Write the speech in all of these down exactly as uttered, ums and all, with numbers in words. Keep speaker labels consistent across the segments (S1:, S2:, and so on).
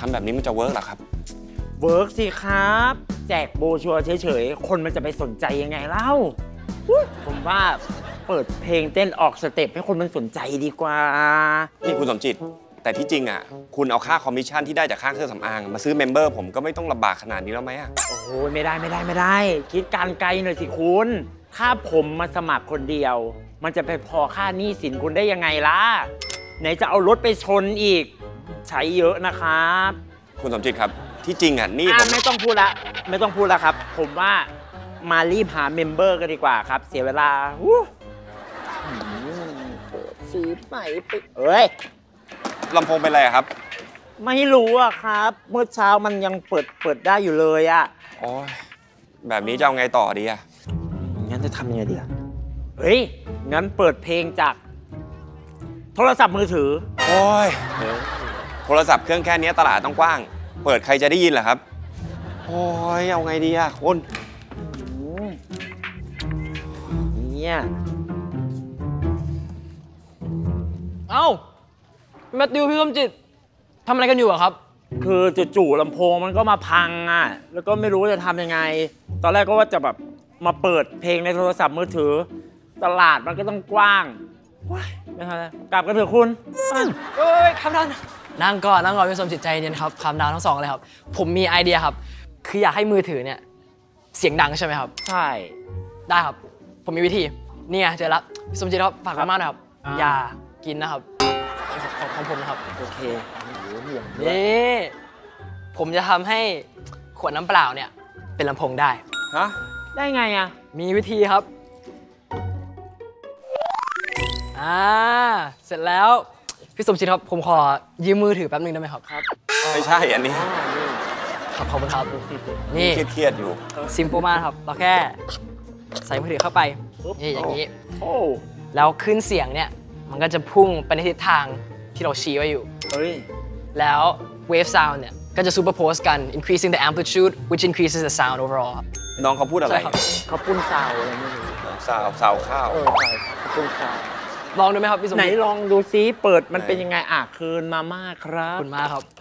S1: ำแบบนี้มันจะเวิร์กหรอครับ
S2: เวิร์กสิครับแจกโบชัวเฉยๆคนมันจะไปสนใจยังไงเล่าผมว่าเปิดเพลงเต้นออกสเต็ปให้คนมันสนใจดีกว่า
S1: นี่คุณสมจิตแต่ที่จริงอ่ะคุณเอาค่าคอมมิชชั่นที่ได้จากค่าเครื่องสำอางมาซื้อเมมเบอร์ผมก็ไม่ต้องลำบากขนาดนี้แล้วไหมอ่ะ
S2: โอ้โหไม่ได้ไม่ได้ไม่ได้คิดการไกลหน่อยสิคุณถ้าผมมาสมัครคนเดียวมันจะไปพอค่าหนี้สินคุณได้ยังไงล่ะไหนจะเอารถไปชนอีกใช้เยอะนะครับ
S1: คุณสมจิตครับที่จริงอ่ะนี่ผม
S2: ไม่ต้องพูดละไม่ต้องพูดละครับผมว่ามารีบหาเมมเบอร์กันดีกว่าครับเสียเวลาซื้อใหม่ไปเอ้ย
S1: ลำโพงเป็นไรครับ
S2: ไม่รู้อะครับเมื่อเช้ามันยังเปิดเปิดได้อยู่เลยอะ
S1: โอ้ยแบบนี้จะเอาไงต่อดีอะ
S2: งั้นจะทำยังไงดีอะเฮ้ยงั้นเปิดเพลงจากโทรศัพท์มือถือ
S1: โอ้ยโทรศัพท์เครื่องแค่นี้ตลาดต้องกว้างเปิดใครจะได้ยินเหรอครับโอ้ยเอาไงดีอะคุณ
S2: เนี่ย
S3: เอ้าแมทธิวพี่สมจิตทำอะไรกันอยู่อะครับ
S2: คือจู่ๆลำโพงมันก็มาพังอ่ะแล้วก็ไม่รู้จะทำยังไงตอนแรกก็ว่าจะแบบมาเปิดเพลงในโทรศัพท์มือถือตลาดมันก็ต้องกว้างว้ายไม่ทันแล้วกลับกันเถอะคุณ
S3: เอ้ยคำดาวนั่งก่อนนั่งก่อนพี่สมจิตใจเย็นครับคำดาวทั้งสองเลยครับผมมีไอเดียครับคืออยากให้มือถือเนี่ยเสียงดังใช่ไหมครับ
S2: ใช่
S3: ได้ครับผมมีวิธีเนี่ยเจอแล้วพี่สมจิตครับฝากมากๆนะครับอย่ากินนะครับของของผมนะครับ
S2: โอเค
S3: นี่ผมจะทำให้ขวดน้ำเปล่าเนี่ยเป็นลำโพงได้
S2: ฮะได้ไงอ่ะ
S3: มีวิธีครับอ่าเสร็จแล้วพี่สมจิตครับผมขอยืมมือถือแป๊บนึงได้ไหมครับ
S1: ครับไม่ใช่อันนี้
S3: ขอบคุณครับนี่
S1: เครียดอยู่
S3: ซิมโปมากครับเราแค่ใส่มือถือเข้าไปนี่อย่างนี้แล้วขึ้นเสียงเนี่ยมันก็จะพุ่งไปในทิศทางที่เราชี้ไว้อยู่
S2: เฮ้ย
S3: แล้ว wave sound เนี่ยก็จะ superpose กัน increasing the amplitude which increases the sound overall
S1: น้องเขาพูดอะไร
S2: เขาปุ้นซาวอะไรไม่รู้
S1: ซาวซาวข้าว
S2: เออเขาปุ้นซาว
S3: ลองดูไหมครับพี่สมจิต
S2: ไหนลองดูซิเปิดมันเป็นยังไงอ่ะคืนมาม่าครับ
S3: คุณมาครับ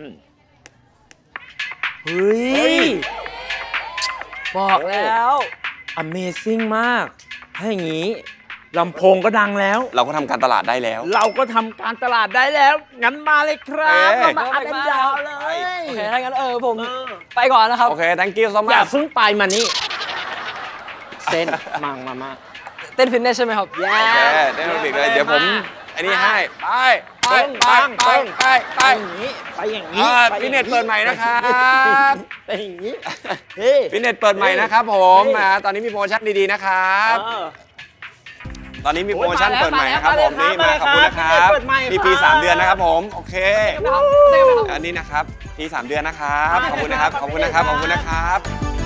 S2: เฮ้ย
S3: บอกแล้ว
S2: Amazing มากถ้าอย่างนี้ลำโพงก็ดังแล้ว
S1: เราก็ทำการตลาดได้แล้ว
S2: เราก็ทำการตลาดได้แล้วงั้นมาเลยครับมาอัดกันยาวเลย
S3: โอเคถ้างั้นเออผมไปก่อนนะครับ
S1: โอเค thank you so much
S2: อย่าเพิ่งไปมานี่เต้นมังมามา
S3: เต้นฟิตเนสใช่ไหมครับ
S1: โอเคเต้นโอลิมปิกเลยเดี๋ยวผมอันนี้ให้ไปไปไปไปไปไป
S2: อย่างนี้ไปอย่างนี้
S1: ฟิตเนสเปิดใหม่นะครับ
S2: ไปอย่างนี้
S1: ฟิตเนสเปิดใหม่นะครับผมตอนนี้มีโปรโมชั่นดีๆนะครับตอนนี้มีโปรโมชั่นเปิดใหม่นะครับผมนี่มาขอบคุณนะครับมีฟรีสามเดือนนะครับผมโอเคอันนี้นะครับฟรีสามเดือนนะครับขอบคุณนะครับขอบคุณนะครับขอบคุณนะครับ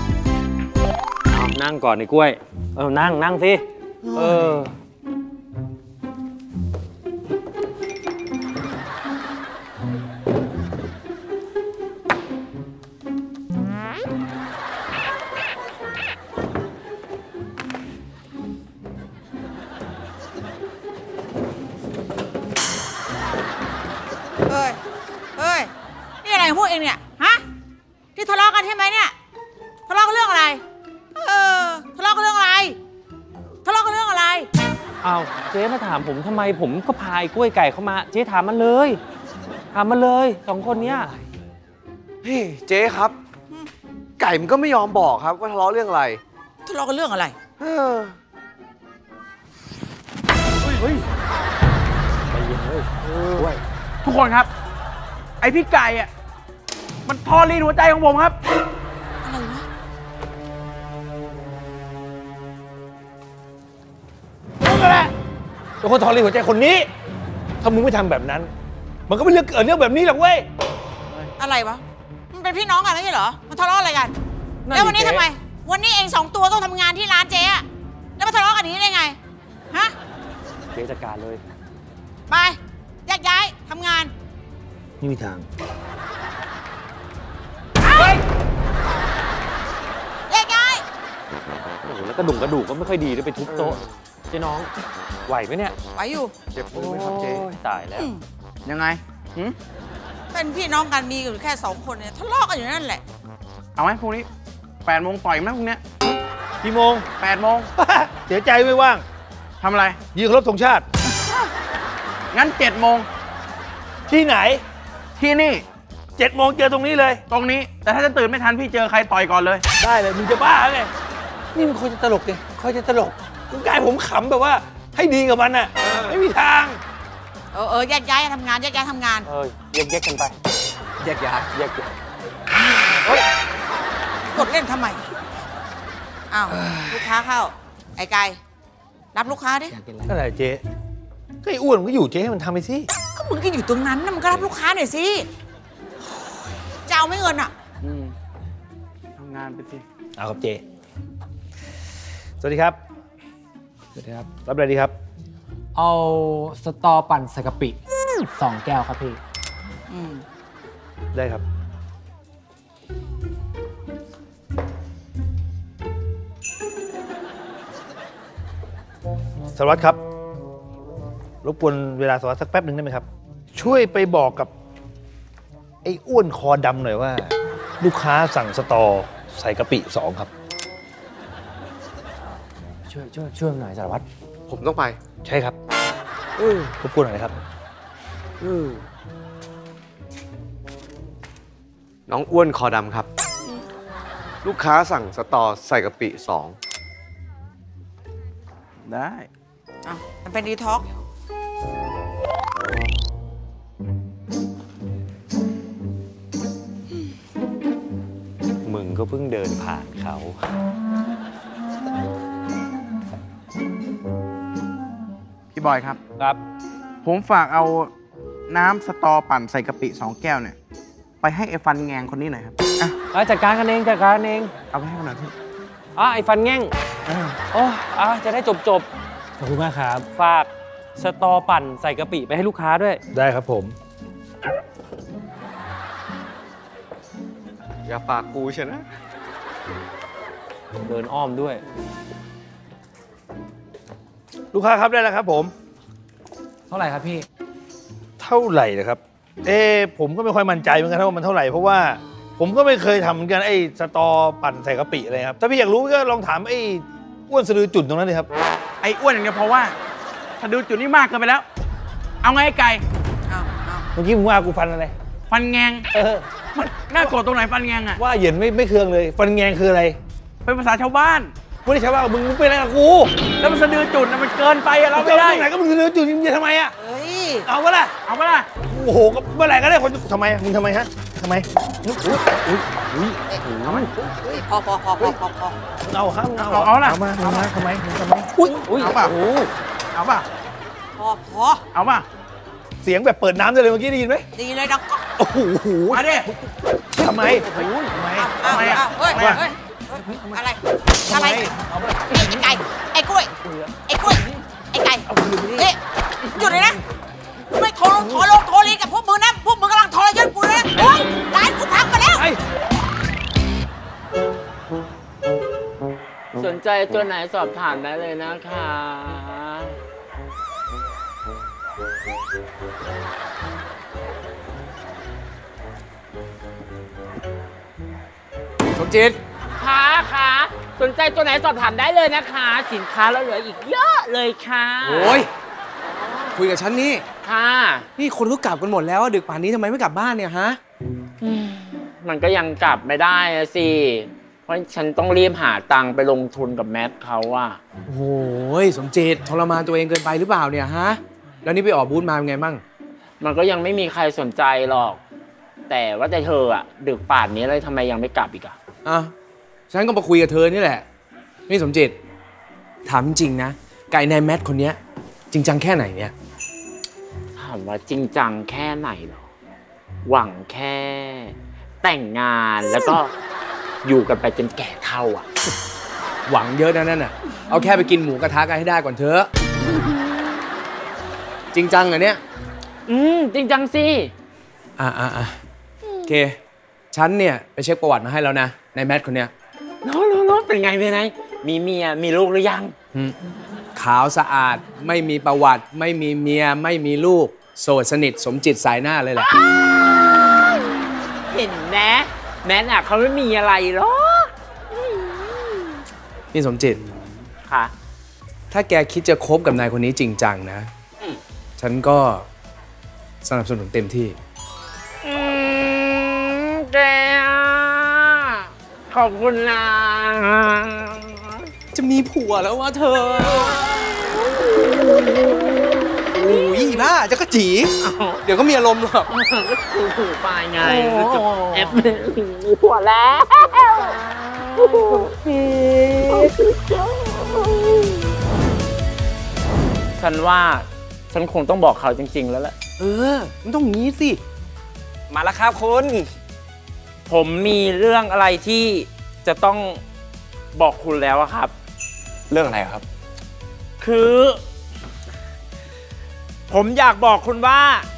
S2: นั่งก่อนในกล้วยเออนั่งนั่งสิเออ
S4: เฮ้ยเฮ้ยนี่อะไรพวกเองเนี่ยฮะที่ทะเลาะกันใช่ไหมเนี่ยทะเลาะกันเรื่องอะไรเออทะเลาะกันเรื่องอะไรทะเลาะกันเรื่องอะไร
S2: อ้าวเจ๊มาถามผมทำไมผมก็พายกล้วยไก่เข้ามาเจ๊ถามมันเลยถามมันเลยสองคนเนี้ย
S5: พี่เจ๊ครับไก่มันก็ไม่ยอมบอกครับว่าทะเลาะเรื่องอะไร
S4: ทะเลาะกันเรื่องอะไร
S5: เออ
S2: เฮ้ยใจเย็นเลยด้วยทุกคนครับไอพี่ไก่อ่ะมันทอรีดหัวใจของผมครับ
S4: อะไรวะ
S2: มึงแหละเป็นคนทอรีดหัวใจคนนี้ถ้ามึงไม่ทำแบบนั้นมันก็ไม่เรื่องเกิดเรื่องแบบนี้หรอกเว้ย
S4: อะไรวะมันเป็นพี่น้องกันไม่ใช่เหรอมันทะเลาะอะไรกันแล้ววันนี้ทำไมวันนี้เองสองตัวต้องทำงานที่ร้านเจ๊อะแล้วมาทะเลาะกันอย่างนี้ได้ไงฮะ
S2: เจ๊จัดการเลย
S4: ไปแยกย้ายทำงาน
S2: ไม่มีทาง
S4: แยกย้าย
S2: โอ้โหแล้วกระดุมกระดูกก็ไม่ค่อยดีด้วยไปทุบโต๊ะเจ๊น้องไหวไหมเนี่ย
S4: ไหวอยู่
S5: เจ็บมือไหมครับเจ๊
S2: ตายแล้ว
S5: ยังไง
S4: เป็นพี่น้องกันมีอยู่แค่สองคนเนี่ยทะเลาะกันอยู่นั่นแหละ
S6: เอาไหมพรุ่งนี้แปดโมงต่อยไหมพรุ่งนี้
S7: กี่โมง
S6: แปดโมง
S7: เสียใจไม่ว่าง
S6: ทำอะไร
S7: ยืนเคารพธงชาติ
S6: งั้นเจ็ดโมง
S7: ที่ไหน
S6: ที่นี่
S7: เจ็ดโมงเจอตรงนี้เลย
S6: ตรงนี้ แต่ถ้าจะตื่นไม่ทันพี่เจอใครต่อยก่อนเลย
S7: ได้เลยมึงจะบ้าไงนี่มันคอยจะตลกไงคอยจะตลกคุณกายผมขำแบบว่าให้ดีกับมันน่ะไม่มีทาง
S4: เออเออแยกย้ายทำงานแยกย้ายทำงาน
S7: เออแยกแยกกันไป
S5: แยกย้าย
S7: แยกย้าย
S4: กดเล่นทำไม อ้าว ลูกค้าเข้า ไอ้ไก่รับลูกค้าดิ
S7: นั่นแหละเจ๊ก็ไอ้อ้วนมันก็อยู่เจ๊ให้มันทำไปสิ
S4: ก็มึงก็อยู่ตรงนั้นนะมึงก็รับลูกค้าหน่อยสิจะเอาไม่เงินอ่ะ
S6: อืมทำงานไปสิ
S7: เอาครับเจ๊สวัสดีครับสวัสดีครับรับอะไรดีครับ
S8: เอาสตอปั่นใส่กะปิสองแก้วครับพี่
S4: อืม
S7: ได้ครับสารวัตรครับรบกวนเวลาสารวัตรสักแป๊บหนึ่งได้ไหมครับ ช่วยไปบอกกับไอ้อ้วนคอดำหน่อยว่า ลูกค้าสั่งสตอใส่กะปิสองครับ
S8: ช่วยช่วยช่วยหน่อยสารวัตร
S5: ผมต้องไป
S7: ใช่ครับรบกวนหน่อยนะครับ
S5: น้องอ้วนคอดำครับ ลูกค้าสั่งสตอใส่กะปิสอง
S6: ได้
S4: อ้าวมันเป็นดีท็อกซ์
S1: มึงก็เพิ่งเดินผ่านเขา
S6: พี่บอยครับ
S7: ครับ
S6: ผมฝากเอาน้ำสตอปั่นใส่กะปิสองแก้วเนี่ย ไปให้ไอ้ฟันแงงคนนี้หน่อยครับอ่ะ
S8: เออจัดการกันเองจัดการกันเอง
S6: เอาไปให้มันหน่อยพี่
S2: อ๋อไอ้ฟันแง่งโอ้อ่ะจะได้จบจบ
S8: ขอบคุณมากครับ
S2: ๆฝากสตอปั่นใส่กะปิไปให้ลูกค้าด้วย
S7: ได้ครับผม
S5: อย่าฝากกูใช่นะ
S2: เดินอ้อมด้วย
S7: ลูกค้าครับได้แล้วครับผม
S8: เท่าไหร่ครับพี่
S7: เท่าไหร่นะครับ เอ๊ะผมก็ไม่ค่อยมั่นใจเหมือนกันว่ามันเท่าไหร่เพราะว่าผมก็ไม่เคยทำเหมือนกันไอ้สตอปั่นใส่กะปิอะไรครับถ้าพี่อยากรู้ก็ลองถามไอ้อ้วนสะดือจุดตรงนั้นเลยครับ
S6: ไอ้อ้วนอย่างเดียวเพราะว่าถ้าดูจุดนี้มากเกินไปแล้ว เอาไงไอ้ไก่
S4: อ้าวอ้าว
S7: เมื่อกี้มึงว่ากูฟันอะไร
S6: ฟันแงง
S7: เออ
S6: มันน่าโกรธตรงไหนฟันแงงอ่ะ
S7: ว่าเหย็นไม่ไม่เคืองเลย ฟันแงงคืออะไร
S6: เป็นภาษาชาวบ้าน
S7: ไม่ได้ใช่ว่ามึงมึงเป็นอะไรกับกู
S6: แล้วมันสะดือจุดนะมันเกินไปอะเราไม่ได้
S7: ตรงไหนก็มึงสะดือจุดมึงจะทำไมอ่ะ
S4: เฮ้ย
S7: เอาวะล่ะ
S6: เอาปะล่ะ
S7: โอ้โหก็เมื่อไหร่ก็ได้คนทำไมมึงทำไมฮะทำไมอุ๊ยอุ๊ยอุ๊ยอุ๊ย
S4: เอาไหมพอพอพอพอพอพอ
S7: มึงเอาครับมึงเอา
S6: เอาเอาล่ะ
S7: เอามาเอามาทำไมมึงทำไมอุ้ยอุ้ย
S6: เอาป่ะ
S7: โอ้โห
S6: เอาป่ะ
S4: พอพอ
S6: เอาป่ะ
S7: เสียงแบบเปิดน้ำได้เลยเมื่อกี้ได้ยินไหม
S4: ดีเลยดังก็
S7: โอ้โห
S6: มาดิ
S7: ทำไมทำไม
S4: อ้าว
S6: ทำไมอะ
S4: อ้าวเฮ้ย
S6: ทำไมอะ
S4: เฮ้ยเฮ้ยอะไร อะไร ไอ้ไก่ ไอ้กล้วย ไอ้กล้วย ไอ้ไก่เอ๊ะหยุดเลยนะ ไม่โทรลงโทรลงโทรลีกับพวกมึงนะ พวกมึงกำลังทรยศกูนะโอ้ยร้านกูพังไปแล้ว
S2: สนใจตัวไหนสอบถามได้เลยนะคะ
S5: สมจิต
S2: ค่ะค่ะสนใจตัวไหนสอบถามได้เลยนะคะ สินค้าเราเหลืออีกเยอะเลยค่ะ
S5: โอ้ย คุยกับฉันนี่
S2: ค่ะ
S5: นี่คนก็กลับกันหมดแล้วดึกป่านนี้ทำไมไม่กลับบ้านเนี่ยฮะ
S2: มันก็ยังกลับไม่ได้อะสิ เพราะฉันต้องรีบหาตังค์ไปลงทุนกับแมทเขาอะ
S9: โอ้โหสมจิตทรมานตัวเองเกินไปหรือเปล่าเนี่ยฮะ แล้วนี่ไปออกบูธมาเป็นไงบ้าง
S2: มันก็ยังไม่มีใครสนใจหรอก แต่ว่าแต่เธออะดึกป่านนี้เลยทำไมยังไม่กลับอีกอะ
S9: อ่ะ ฉันก็มาคุยกับเธอนี่แหละ นี่สมจิต ถามจริงๆนะ ไก่นายแมทคนเนี้ยจริงจังแค่ไหนเนี่ย
S2: ถามว่าจริงจังแค่ไหนหรอ หวังแค่ แต่งงานแล้วก็อยู่กันไปจนแก่เท่าอะ
S9: หวังเยอะนะนั่นน่ะ เอาแค่ไปกินหมูกระทะกันให้ได้ก่อนเถอะ จริงจังเหรอเนี่ย
S2: อืมจริงจังสิ
S9: อ่ะอ่ะอ่ะโอเค ฉันเนี่ยไปเช็คประวัติมาให้แล้วนะนายแมทคนเนี้ย
S2: โน้โน้โน้เป็นไงเป็นไง มีเมียมีลูกหรือยัง
S9: อืมขาวสะอาดไม่มีประวัติ ไม่มีเมียไม่มีลูก โสดสนิทสมจิตสายหน้าเลยแหละ
S2: ห็นนะ แมทอะเขาไม่มีอะไรหรอก
S9: นี่สมจิต
S2: ค่ะ
S9: ถ้าแกคิดจะคบกับนายคนนี้จริงจังนะ ฉันก็สนับสนุนเต็มที่
S2: อืมแกขอบคุณนะ
S9: จะมีผัวแล้ววะเธอ โอ้ยบ้าจะกระจี เดี๋ยวก็มีอารมณ์หรอก
S2: ถูกถูกไปไงจะแอปมีผัวแล้วฉันว่าฉันคงต้องบอกเขาจริง ๆ แล้วแหละ
S9: เออ มันต้องงี้สิ
S1: มาแล้วครับคุณ
S2: ผมมีเรื่องอะไรที่จะต้องบอกคุณแล้วอะครับ
S1: เรื่องอะไรครับ
S2: คือ ผมอยากบอกคุณว่า